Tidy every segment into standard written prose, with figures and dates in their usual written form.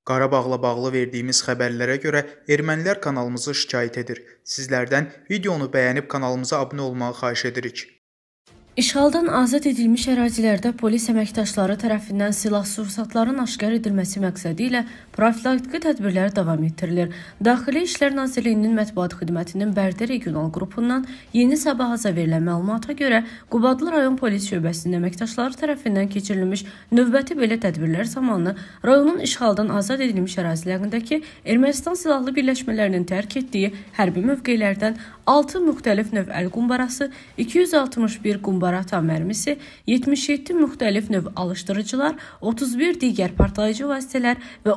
Qarabağla bağlı verdiyimiz xəbərlərə görə ermənilər kanalımızı şikayət edir. Sizlərdən videonu bəyənib kanalımıza abunə olmağı xahiş edirik. İşğaldan azad edilmiş ərazilərdə polis əməkdaşları tərəfindən silah-sursatların aşkar edilməsi məqsədi ilə profilaktiki tədbirlər davam etdirilir. Daxili İşlər Nazirliyinin mətbuat xidmətinin Bərdə regional qrupundan Yeni Sabaha verilən məlumata görə Qubadlı rayon polis şöbəsinin əməkdaşları tərəfindən keçirilmiş növbəti belə tədbirlər zamanı rayonun işğaldan azad edilmiş ərazilərindəki Ermənistan silahlı birləşmələrinin tərk etdiyi hərbi mövqelərdən 6 müxtəlif növ əl qumbarası, 261 qumbara atam mərmisi, 77 müxtəlif növ alışdırıcılar, 31 digər partlayıcı vasitələr və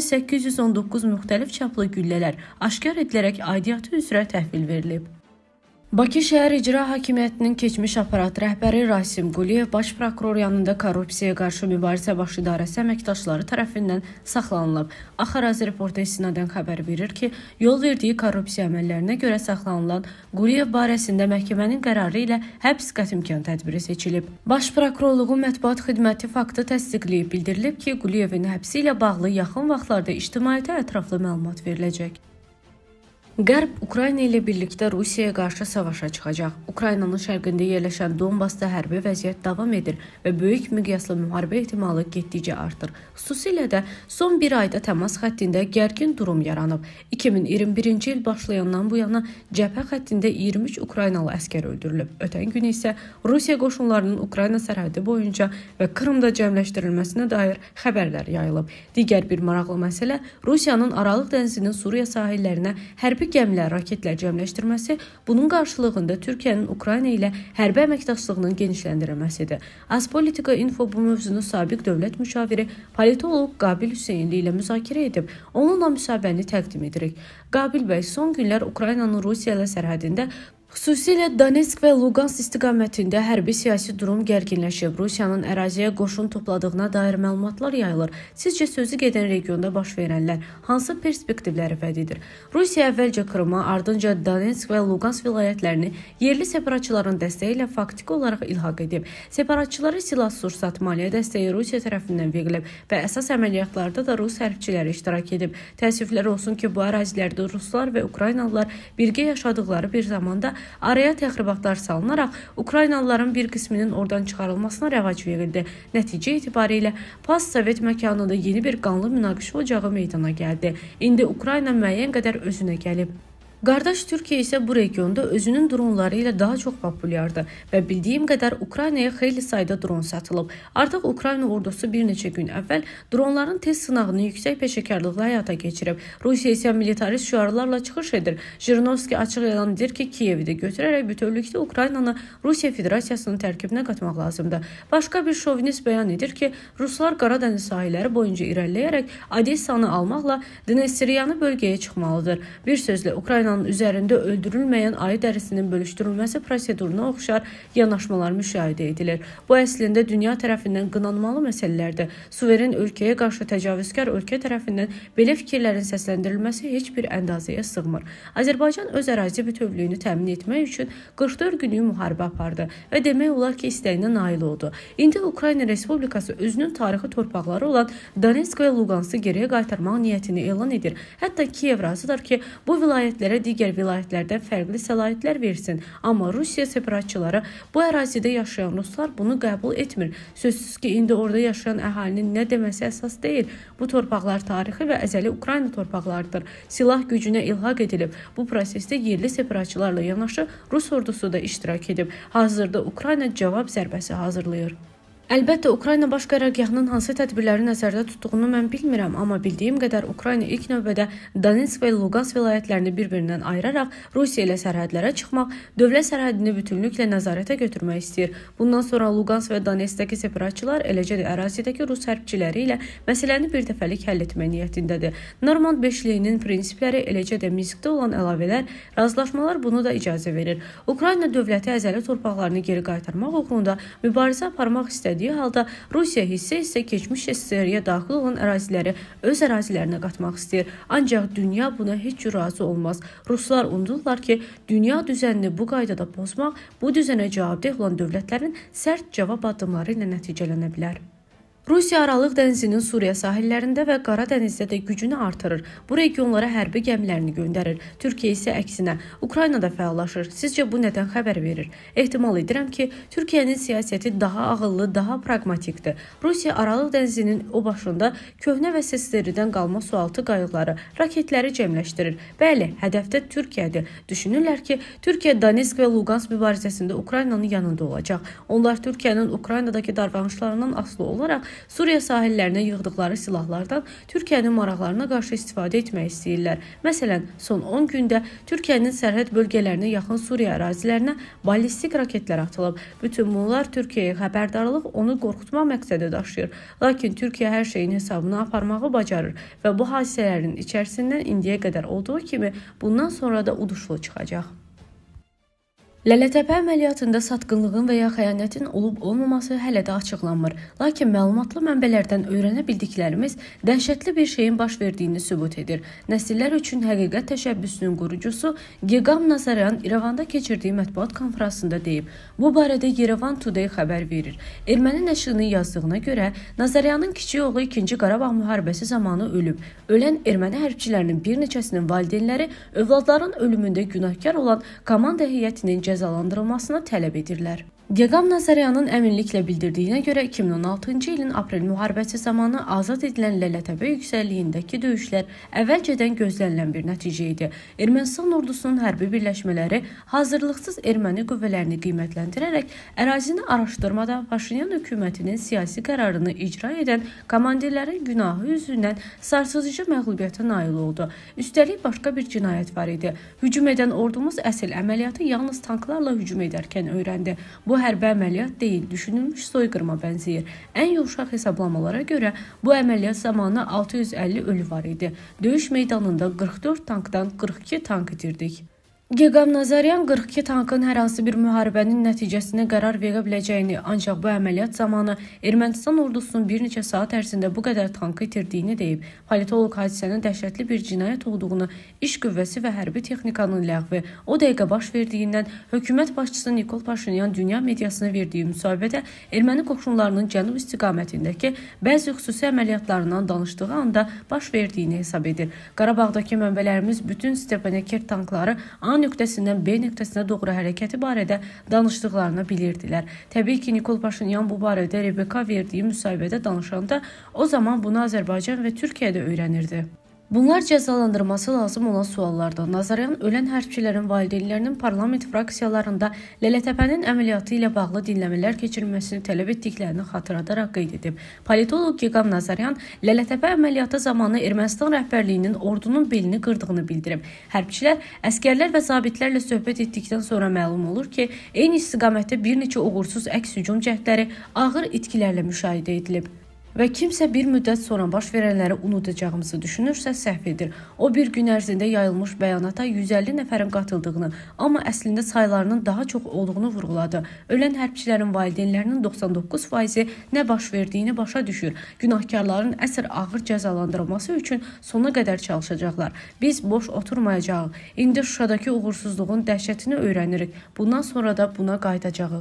13.819 müxtəlif çaplı güllələr aşkar edilərək aidiyyatı üzrə təhvil verilib. Bakı Şəhər İcra Hakimiyyətinin keçmiş aparat rəhbəri Rasim Quliyev Baş Prokuror yanında korrupsiyaya qarşı mübarizə baş idarəsi əməkdaşları tərəfindən saxlanılıb. Axarazi reporta istinadən xəbər verir ki, yol verdiyi korrupsiya əməllərinə görə saxlanılan Quliyev barəsində məhkəmənin qərarı ilə həbs qətimkan tədbiri seçilib. Baş Prokurorluğun mətbuat xidməti faktı təsdiqləyib bildirilib ki, Quliyevin həbsi ilə bağlı yaxın vaxtlarda ictimaiyyətə ətraflı məlumat veriləcək. Qərb Ukrayna ilə birlikdə Rusiyaya qarşı savaşa çıxacaq. Ukraynanın şərqində yerləşən Donbasda hərbi vəziyyət davam edir və böyük miqyaslı müharibə ehtimalı getdikcə artır. Xüsusilə də son bir ayda təmas xəttində gərgin durum yaranıb. 2021-ci il başlayandan bu yana cəbhə xəttində 23 Ukraynalı əskər öldürülüb. Ötən gün isə Rusiya qoşunlarının Ukrayna sərhədi boyunca və Krımda cəmləşdirilməsinə dair xəbərlər yayılıb. Digər bir maraqlı məsələ Rusiyanın Aralıq dənizinin Suriya sahillərinə hərbi gəmilər, raketlər cəmləşdirməsi, bunun qarşılığında Türkiyənin Ukrayna ilə hərbi əməkdaşlığının genişləndirilməsidir. Azpolitika Info bu mövzunu sabiq dövlət müşaviri politoloq Qabil Hüseynli ilə müzakirə edib. Onunla müsahibəni təqdim edirik. Qabil bəy, son günlər Ukraynanın Rusiya ilə sərhədində xüsusilə Donetsk və Luqansk istiqamətində hərbi siyasi durum gərginləşib. Rusiyanın əraziyə qoşun topladığına dair məlumatlar yayılır. Sizcə sözü gedən regionda baş verənlər hansı perspektivləri vəd edir? Rusiya əvvəlcə Krımı, ardınca Donetsk və Luqansk vilayətlərini yerli separatçıların dəstəyi ilə faktiki olaraq ilhaq edib. Separatçılara silah-sursat, maliyyə dəstəyi Rusiya tərəfindən verilib və əsas əməliyyatlarda da Rus hərbçiləri iştirak edib. Təəssüflər olsun ki, bu ərazilərdə Ruslar və Ukraynalılar birgə yaşadıkları bir zamanda araya təxribatlar salınaraq Ukraynalıların bir qisminin oradan çıxarılmasına rəvac verildi. Nəticə etibarilə post-sovet məkanında yeni bir qanlı münaqişə ocağı meydana gəldi. İndi Ukrayna müəyyən qədər özünə gəlib. Qardaş Türkiyə isə bu regionda özünün dronları ilə daha çox populyardır və bildiyim qədər Ukraynaya xeyli sayda dron satılıb. Artıq Ukrayna ordusu bir neçə gün əvvəl dronların test sınağını yüksək peşəkarlıqla həyata keçirib. Rusiya isə militarist şüarlarla çıxış edir. Jirinovski açıq elan edir ki, Kiyevi də götürərək bütövlükdə Ukraynanı Rusiya Federasiyasının tərkibinə qatmaq lazımdır. Başqa bir şovinist bəyan edir ki, Ruslar Qaradəniz sahilləri boyunca irəliləyərək Odessanı almaqla Dnestriyanı bölgəyə çıxmalıdır. Bir sözlə Ukraynanın üzərində öldürülməyən ayı dərisinin bölüşdürülməsi proseduruna oxşar yanaşmalar müşahidə edilir. Bu əslində dünya tərəfindən qınanmalı məsələlərdir. Suveren ölkəyə qarşı təcavüzkar ölkə tərəfindən belə fikirlərin səsləndirilməsi heç bir əndazəyə sığmır. Azərbaycan öz ərazi bütövlüyünü təmin etmək üçün 44 günlük müharibə apardı və demək olar ki, istəyinə nail oldu. İndi Ukrayna Respublikası özünün tarixi torpaqları olan Donetsk və Luqanskı geriyə qaytarmaq niyyətini elan edir. Hətta Kiyev razıdır ki, bu vilayətlərə digər vilayətlərdən fərqli səlahiyyətlər versin. Amma Rusiya separatçıları bu ərazidə yaşayan ruslar bunu qəbul etmir. Sözsüz ki, indi orada yaşayan əhalinin nə deməsi əsas deyil. Bu torpaqlar tarixi və əzəli Ukrayna torpaqlarıdır. Silah gücünə ilhaq edilib. Bu prosesdə yerli separatçılarla yanaşı Rus ordusu da iştirak edib. Hazırda Ukrayna cavab zərbəsi hazırlayır. Əlbəttə, Ukrayna baş qərargahının hansı tədbirləri nəzərdə tutduğunu mən bilmirəm, amma bildiyim qədər Ukrayna ilk növbədə Donetsk və Luqansk vilayətlərini bir-birindən ayıraraq Rusiya ilə sərhədlərə çıxmaq, dövlət sərhədini bütünlüklə nəzarətə götürmək istəyir. Bundan sonra Luqansk və Donetskdəki separatçılar, eləcə də ərazidəki Rus hərbçiləri ilə məsələni birdəfəlik həll etmək niyyətindədir. Normand beşliyinin prinsipləri, eləcə də Minskdə olan əlavələr, razılaşmalar bunu da icazə verir. Ukrayna dövləti əzəli torpaqlarını geri qaytarmaq uğrunda mübarizə aparmaq istədiyi halda Rusiya hissə keçmiş SSR-yə daxil olan əraziləri öz ərazilərinə qatmaq istəyir. Ancaq dünya buna heç cür razı olmaz. Ruslar unudurlar ki, dünya düzənini bu qaydada pozmaq bu düzənə cavabdeh olan dövlətlərin sərt cavab addımları ilə nəticələnə bilər. Rusiya Aralıq dənizinin Suriya sahillərində və Qara dənizdə də gücünü artırır. Bu regionlara hərbi gəmilərini göndərir. Türkiyə isə əksinə Ukraynada fəallaşır. Sizcə bu nədən xəbər verir? Ehtimal edirəm ki, Türkiyənin siyasəti daha ağıllı, daha praqmatikdir. Rusiya Aralıq dənizinin o başında köhnə və SSRİ-dən qalma sualtı qayıqları, raketləri cəmləşdirir. Bəli, hədəfdə Türkiyədir. Düşünürlər ki, Türkiyə Donetsk və Luqansk mübarizəsində Ukraynanın yanında olacaq. Onlar Türkiyənin Ukraynadakı davranışlarından asılı olaraq Suriya sahillərinə yığdıqları silahlardan Türkiyənin maraqlarına qarşı istifadə etmək istəyirlər. Məsələn, son 10 gündə Türkiyənin sərhəd bölgələrinə yaxın Suriya ərazilərinə ballistik raketlər atılıb. Bütün bunlar Türkiyəyə xəbərdarlıq, onu qorxutmaq məqsədi daşıyır. Lakin Türkiyə hər şeyin hesabını aparmağı bacarır və bu hadisələrin içərisindən indiyə qədər olduğu kimi bundan sonra da uduşlu çıxacaq. Lələtəpə əməliyyatında satqınlığın və ya xəyanətin olub-olmaması hələ də açıqlanmır. Lakin məlumatlı mənbələrdən öyrənə bildiklərimiz dəhşətli bir şeyin baş verdiyini sübut edir. Nəsillər üçün həqiqət təşəbbüsünün qurucusu Geqam Nazaryan İrəvanda keçirdiyi mətbuat konfransında deyib. Bu barədə Yerevan Today xəbər verir. Erməni nəşrinin yazdığına görə Nazaryanın kiçik oğlu 2-ci Qarabağ müharibəsi zamanı ölüb. Ölən erməni hərbçilərinin bir neçəsinin valideynləri övladların ölümündə günahkar olan komanda heyətinin cəzalandırılmasını tələb edirlər. Geqam Nazaryanın əminliklə bildirdiyinə görə 2016-cı ilin aprel müharibəsi zamanı azad edilən Lələtəpə yüksəkliyindəki döyüşlər əvvəlcədən gözlənilən bir nəticə idi. Ermənistan ordusunun hərbi birləşmələri hazırlıqsız erməni qüvvələrini qiymətləndirərək ərazini araşdırmadan Paşinyan hökumətinin siyasi qərarını icra edən komandirlərin günahı üzündən sarsıdıcı məğlubiyyətə nail oldu. Üstəlik başqa bir cinayət var idi. Hücum edən ordumuz əsl əməliyyatı yalnız tanklarla hücum edərkən öyrəndi. Bu hərbi əməliyyat deyil, düşünülmüş soyqırıma bənzəyir. Ən yumşaq hesablamalara görə bu əməliyyat zamanı 650 ölü var idi. Döyüş meydanında 44 tankdan 42 tank itirdik. Geqam Nazaryan 42 tankın hər hansı bir müharibənin nəticəsinə qərar verə biləcəyini, ancaq bu əməliyyat zamanı Ermənistan ordusunun bir neçə saat ərzində bu qədər tankı itirdiyini deyib. Politoloq hadisənin dəhşətli bir cinayət olduğunu, iş qüvvəsi və hərbi texnikanın ləğvi o dəqiqə baş verdiyindən hökumət başçısı Nikol Paşinyan dünya mediasına verdiyi müsahibədə erməni qoşunlarının cənub istiqamətindəki bəzi xüsusi əməliyyatlarından danışdığı anda baş verdiyini hesab edir. Qarabağdakı mənbələrimiz bütün Stepanakert tankları A nöqtəsindən B nöqtəsinə doğru hərəkəti barədə danışdıqlarını bilirdilər. Təbii ki, Nikol Paşinyan bu barədə Rebeka verdiyi müsahibədə danışanda o zaman bunu Azərbaycan və Türkiyədə öyrənirdi. Bunlar cəzalandırması lazım olan suallardır. Nazaryan ölən hərbçilərin valideynlərinin parlament fraksiyalarında Lələtəpənin əməliyyatı ilə bağlı dinləmələr keçirilməsini tələb etdiklərini xatırladaraq qeyd edib. Politoloq Geqam Nazaryan Lələtəpə əməliyyatı zamanı Ermənistan rəhbərliyinin ordunun belini qırdığını bildirib. Hərbçilər, əskərlər və zabitlərlə söhbət etdikdən sonra məlum olur ki, eyni istiqamətdə bir neçə uğursuz əks-hücum cəhdləri ağır itkilərlə müşahidə edilib. Və kimsə bir müddət sonra baş verənləri unudacağımızı düşünürsə səhv edir. O bir gün ərzində yayılmış bəyanata 150 nəfərin qatıldığını, amma əslində saylarının daha çox olduğunu vurğuladı. Ölən hərbçilərin valideynlərinin 99%-i nə baş verdiyini başa düşür. Günahkarların əsr ağır cəzalandırılması üçün sona qədər çalışacaqlar. Biz boş oturmayacağıq. İndi Şuşadakı uğursuzluğun dəhşətini öyrənirik. Bundan sonra da buna qayıdacağıq.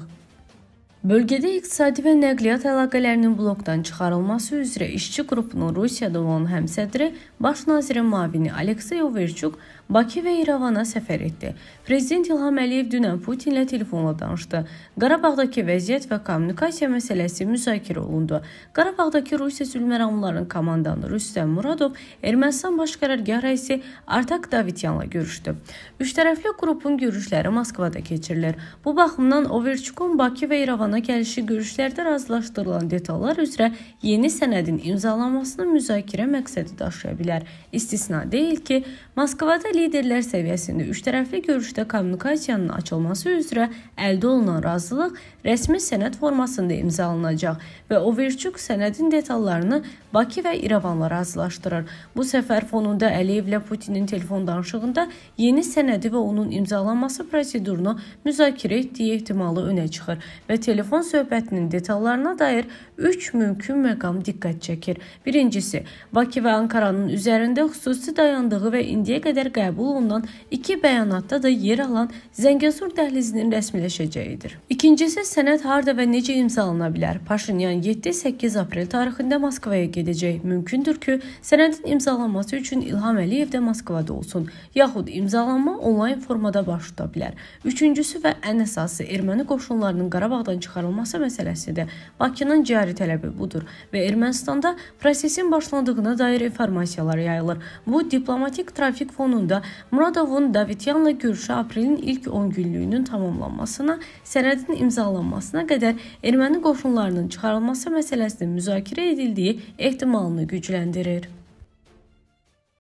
Bölgədə iqtisadi və nəqliyyat əlaqələrinin blokdan çıxarılması üzrə işçi qrupunun Rusiyada olan həmsədri, baş nazirin müavini Aleksey Overchuk Bakı və İrəvana səfər etdi. Prezident İlham Əliyev dünən Putinlə telefonla danışdı. Qarabağdakı vəziyyət və kommunikasiya məsələsi müzakirə olundu. Qarabağdakı Rusiya sülhməramlarının komandanı Rüstəm Muradov Ermənistan baş qərargah rəisi Artak Davityanla görüşdü. Üçtərəfli qrupun görüşləri Moskvada keçirilir. Bu baxımdan Overchukun Bakı və İrəvana gəlişi görüşlərdə razılaşdırılan detallar üzrə yeni sənədin imzalanmasını müzakirə məqsədi daşıya bilər. İstisna deyil ki, Moskvada liderlər səviyyəsində üçtərəfli görüşdə kommunikasiyanın açılması üzrə əldə olunan razılıq rəsmi sənəd formasında imzalanacaq və Overchuk sənədin detallarını Bakı və İrəvanla razılaşdırır. Bu səfər fonunda Əliyevlə Putinin telefon danışığında yeni sənədi və onun imzalanması prosedurunu müzakirə etdiyi ehtimalı önə çıxır və telefon söhbətinin detallarına dair 3 mümkün məqam diqqət çəkir. Birincisi, Bakı və Ankaranın üzərində xüsusi dayandığı və indiyə qədər qəbul qəbul olunan 2 bəyanatda da yer alan Zəngəzur dəhlizinin rəsmiləşəcəyidir. İkincisi, sənəd harda və necə imzalana bilər? Paşinyan 7-8 aprel tarixində Moskvaya gedəcək. Mümkündür ki, sənədin imzalanması üçün İlham Əliyev də Moskvada olsun, yaxud imzalanma onlayn formada baş tuta bilər. Üçüncüsü və ən əsası erməni qoşunlarının Qarabağdan çıxarılması məsələsidir. Bakının cari tələbi budur və Ermənistanda prosesin başlandığına dair informasiyalar yayılır. Bu, diplomatik trafik fonunda Muradovun Davityanla görüşü aprelin ilk 10 günlüyünün tamamlanmasına, sənədin imzalanmasına qədər erməni qoşunlarının çıxarılması məsələsinin müzakirə edildiyi ehtimalını gücləndirir.